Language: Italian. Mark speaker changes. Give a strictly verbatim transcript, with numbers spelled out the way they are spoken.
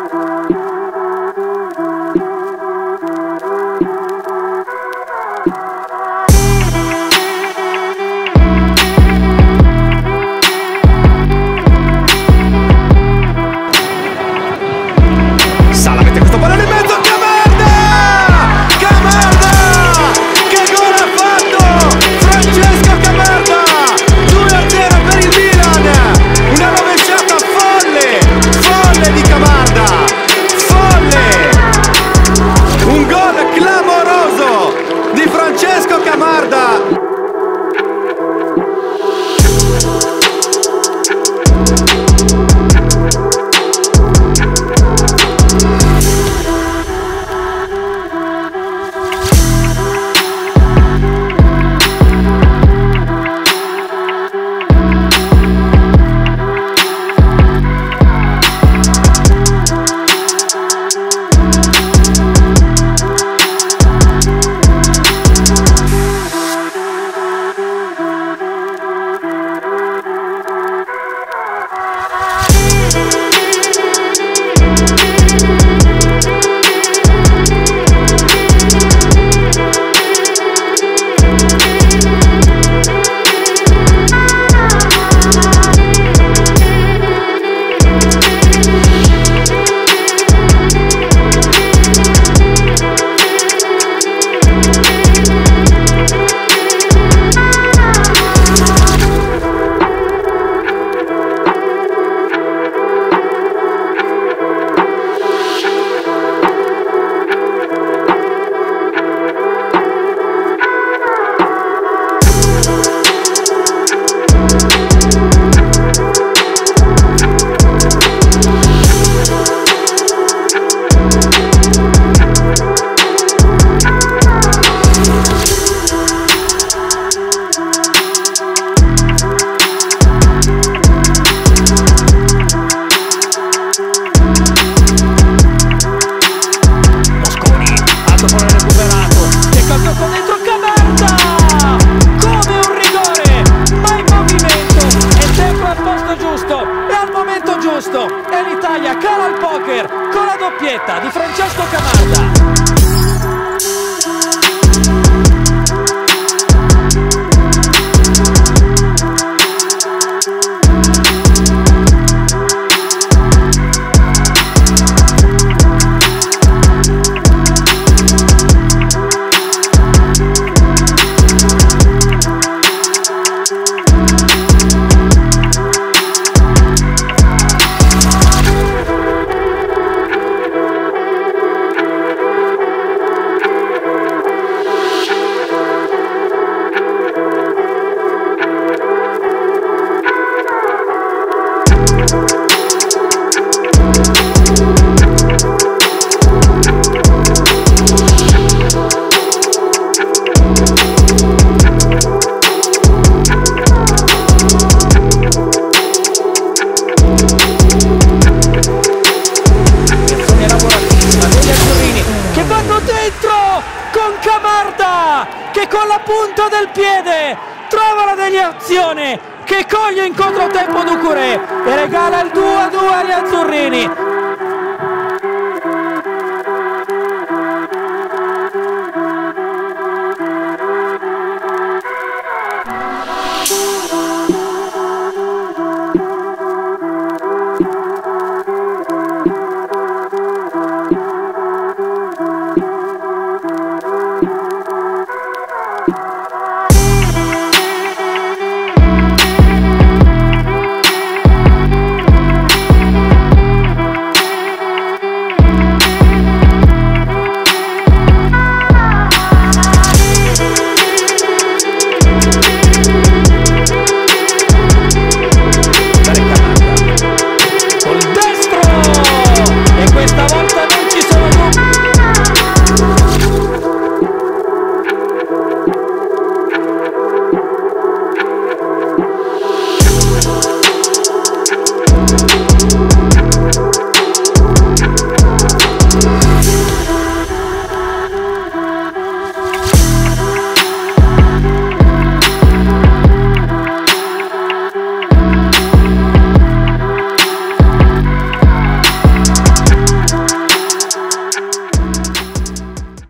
Speaker 1: Sala mette questo pallone in mezzo, Camarda! Camarda! Che gol ha fatto! Francesco Camarda! due a zero per il Milan! Una rovesciata folle! Folle di Camarda! Folle! Un gol clamoroso di Francesco Camarda! E l'Italia cala il poker con la doppietta di Francesco Camarda. Che con la punta del piede trova la deviazione, che coglie in controtempo Doucouré e regala il due a due agli azzurrini.